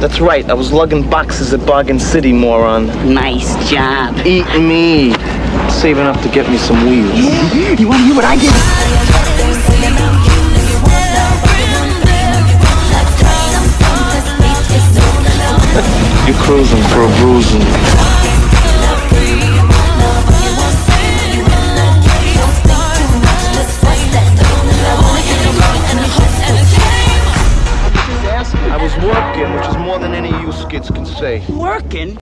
That's right, I was lugging boxes at Bargain City, moron. Nice job. Eat me. Saving up to get me some wheels. Yeah? You wanna hear what I did? You're cruising for a bruising. I was working, which is more than any of you skids can say. Working?